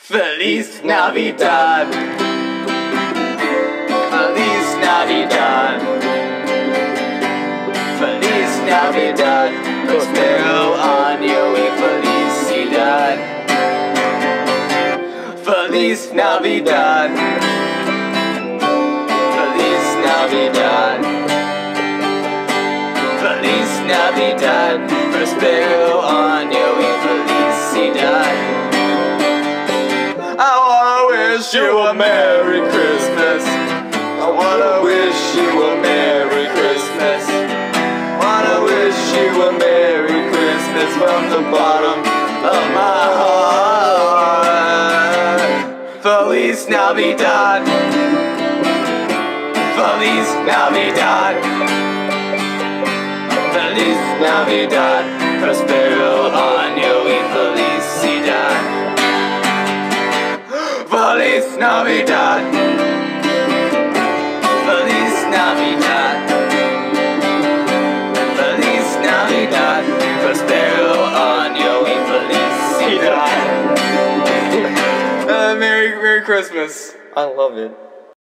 Feliz Navidad. Feliz Navidad. Feliz Navidad. Prospero año y felicidad. Feliz Navidad. Feliz Navidad. Feliz Navidad. Prospero año y felicidad. I wanna wish you a Merry Christmas. I wanna wish you a Merry Christmas. Wanna wish you a Merry Christmas from the bottom of my heart. Feliz Navidad. Feliz Navidad. Feliz Navidad. Prospero año y felicidad. Feliz Navidad. Feliz Navidad. Feliz Navidad. Prospero año y felicidad. Merry Christmas. I love it.